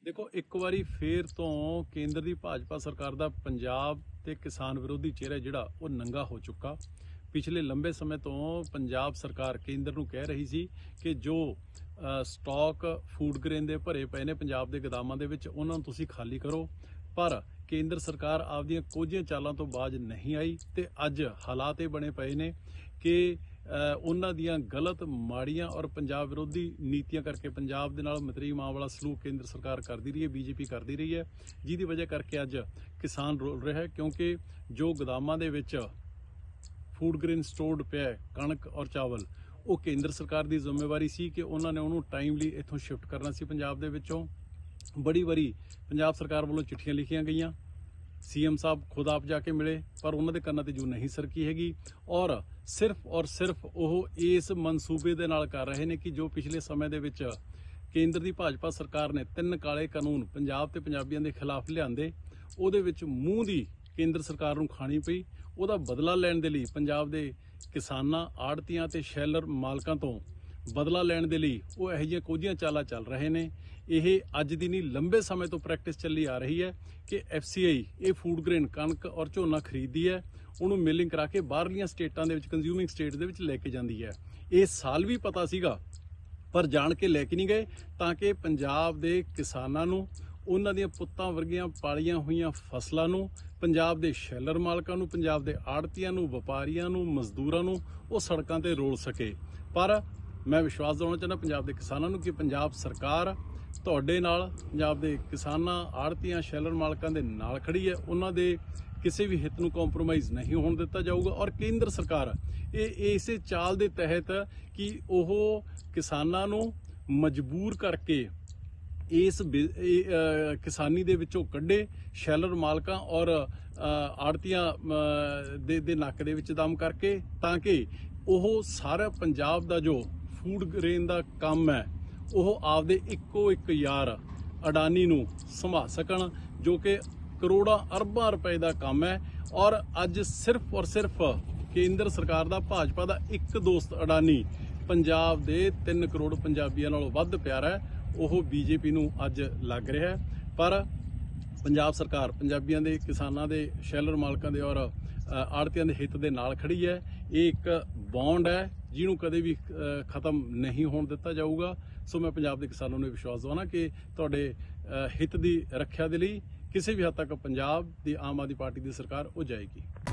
देखो एक वारी फेर तो केंद्र की भाजपा सरकार का पंजाब ते किसान विरोधी चेहरा जिहड़ा वो नंगा हो चुका। पिछले लंबे समय तो पंजाब सरकार केंद्र नूं कह रही सी कि जो स्टॉक फूड ग्रेन दे भरे पए ने पंजाब के गोदामां दे विच उन्हां नूं तुसीं खाली करो, पर केंद्र सरकार आपदियां कोझियां चालां तो बाज नहीं आई ते अज हालात ये बने पए ने कि उन्हां दियां गलत माड़ियां और पंजाब विरोधी नीतियां करके पंजाब दे नाल मतरी मां वाला सलूक केंद्र सरकार करती रही है, बीजेपी करती रही है, जिहदी वजह करके अज किसान रोल रहा है। क्योंकि जो गोदामां दे विच फूड ग्रेन स्टोर्ड पिया कणक और चावल वो केंद्र सरकार की जिम्मेवारी सी कि उन्होंने उन्होंने टाइमली इत्थों शिफ्ट करना सी। पंजाब दे विचों बड़ी वारी पंजाब सरकार वालों चिट्ठियां लिखियां गईयां, सीएम साहब खुद आप जाके मिले, पर उन्होंने कन्नां ते जू नहीं सरकी हैगी और सिर्फ वो इस मनसूबे दे नाल कर रहे हैं कि जो पिछले समय दे विच केंद्र की भाजपा सरकार ने 3 काले कानून पंजाब ते पंजाबियों के खिलाफ लिआंदे, उहदे विच मूंह दी केंद्र सरकार नूं खानी पई। उहदा बदला लैण दे लई पंजाब दे किसानां, आड़तियां ते शैलर मालकां तो बदला लैण दे लई वो इहो जिहियां कोझियां चालां चल रहे ने। यह अज दी नहीं लंबे समय तो प्रैक्टिस चली आ रही है कि FCI ये फूड ग्रेन कणक और झोना खरीददी है, उन्होंने मिलिंग करा के बाहरलियां स्टेटां दे विच कंज्यूमिंग स्टेट दे विच लैके जांदी है। इस साल भी पता सीगा पर जान के लैके नहीं गए ताकि पंजाब दे किसानां नूं उन्हां दियां पुत्तां वर्गियां पालियां होईयां फसलां नूं, पंजाब दे शैलर मालकां नूं, पंजाब दे आड़तियां नूं, वपारियां नूं, मजदूरां नूं वो सड़कां ते रोल सके। पर मैं विश्वास दिलाउणा चाहुंदा पंजाब दे किसानां नूं कि पंजाब सरकार तुहाडे नाल, पंजाब दे किसानां, आड़तियां, शैलर मालकां दे नाल खड़ी है। उन्हां दे किसी भी हित नूं कॉम्प्रोमाइज़ नहीं होण दिता जाऊगा और केंद्र सरकार इसे चाल दे तहत कि ओह किसानां नूं मजबूर करके इस किसानी दे विचों कड्ढे, शैलर मालकां और आड़तियां दे नक दे विच दम करके, ताकि ओह सारा पंजाब दा जो फूड ग्रेन दा काम है वह आपदे इक्को एक यार अडानी नूं संभाल सकण, जो कि करोड़ां अरबां रुपए का काम है। और अज सिर्फ और सिर्फ केंद्र सरकार दा, भाजपा दा एक दोस्त अडानी पंजाब दे 3 करोड़ पंजाबियों नालों वध प्यारा है, वह बीजेपी नूं अज लग रहा है। पर पंजाब सरकार पंजाबियों के, किसानों के, शैलर मालकां दे और आड़तियां दे हित दे नाल खड़ी है। ये एक बॉन्ड है जिन्हों कदे भी खत्म नहीं होण दिता जाऊगा। सो मैं पंजाब के किसानों ने विश्वास दवाना कि तुहाडे हित की रक्षा के लिए किसी भी हद तक पंजाब की आम आदमी पार्टी की सरकार हो जाएगी।